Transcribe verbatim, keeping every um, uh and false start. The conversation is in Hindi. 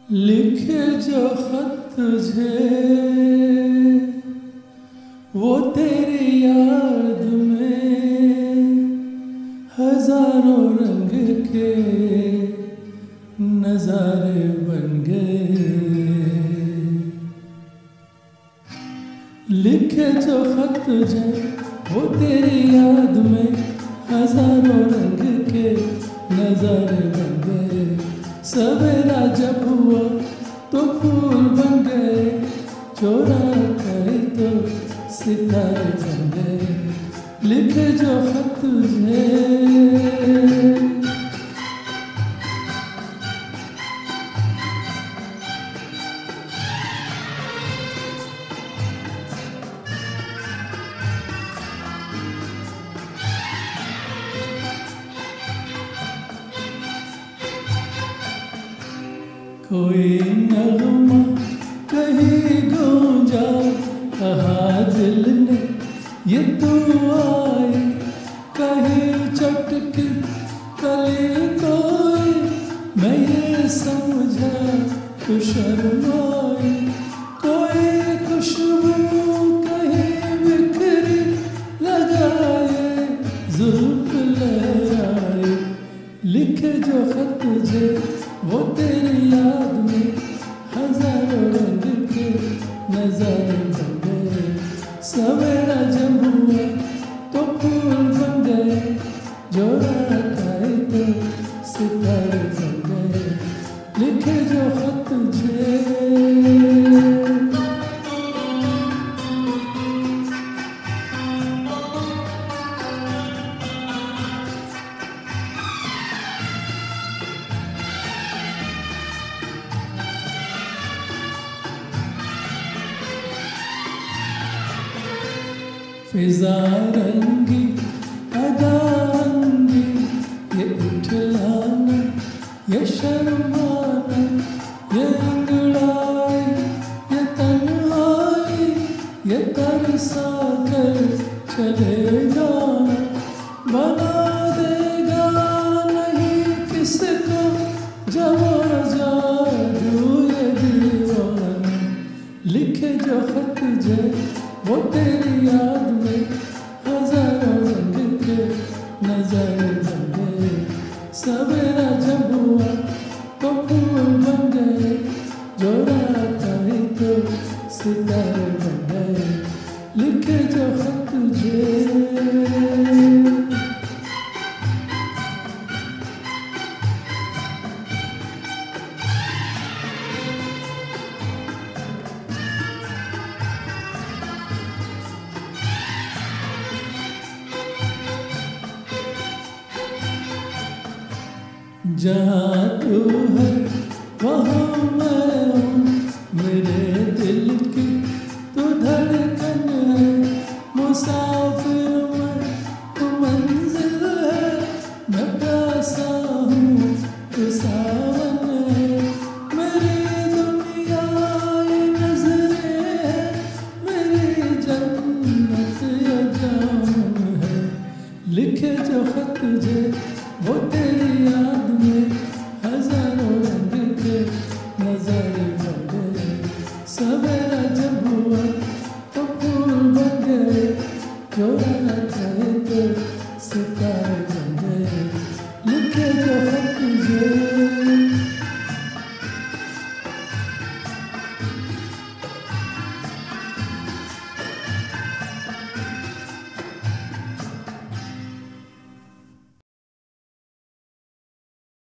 लिखे जो खत तुझे वो तेरी याद में हजारों रंग के नजारे बन गए। लिखे जो खत तुझे वो तेरी याद में हजारों रंग के नजारे बन गए। सवेरा जब हुआ तो फूल बन गए, चोरा करे तो सितारे बन गए। लिखे जो खत तुझे कोई नगमा कहीं गूंजा, कहा दिल ने ये तू आई। कहीं चटकी कली कोई, मैं ये समझा तू शर्माई। कोई खुशबू कहीं बिखरी लगाए, जुल्फ लहराए। लिखे जो खत तुझे वो तेरी याद में हजारों रंग के नजारे बन गए। सवेरा जब हुआ तो फूल बन गए, जो रात आई तो सितारे बन गए। लिखे जो खत तुझे फिजा रंगी अदांगी, ये उठलाना ये शर्माना, ये अंगड़ाई ये तन्हाई, ये तरसा कर चले जाना। बना देगा नहीं किसको जवा जादू ये दीवाना। लिखे जो खत तुझे वो तेरी याद में हजारों रंग के नजारे बन गए। सवेरा जब हुआ तो फूल बन गए, जो रात आई तो सितारे बन गए। लिखे जो खत तुझे जहाँ तू है वहाँ मैं हूँ, मेरे दिल की तू धड़कन है। मुसा